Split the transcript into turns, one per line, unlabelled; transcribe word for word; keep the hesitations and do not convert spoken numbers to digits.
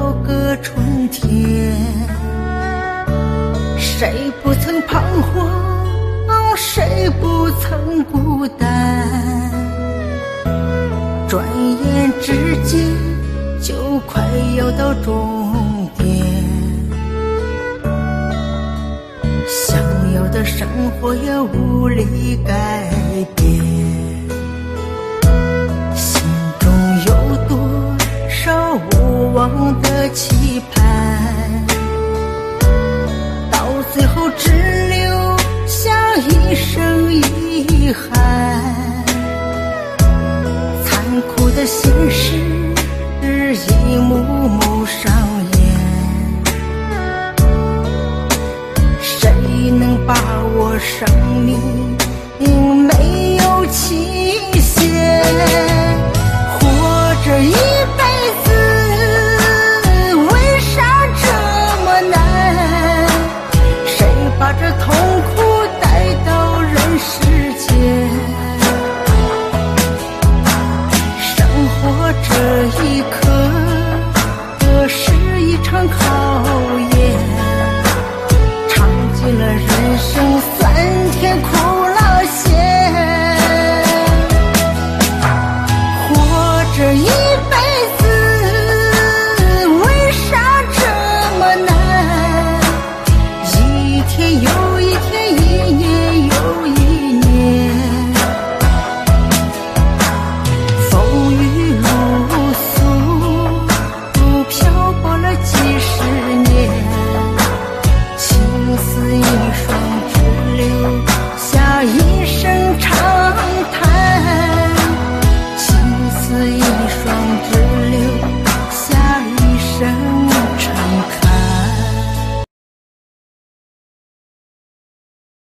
到个春天。谁不曾彷徨，谁不曾孤单，转眼之间就快要到终点。想要的生活也无力改变，心中有多少无望的期盼，到最后只留下一生遗憾。残酷的现实一幕幕上演，谁能把握生命没有期限？活着一辈子为啥这么难？谁把这痛苦带到人世间？生活这一刻是一场考验，尝尽了人生酸甜苦辣咸。活着一辈子为啥这么难？一天又一天，一年又一年，风雨露宿漂泊了几十年，情丝一双，只留下一声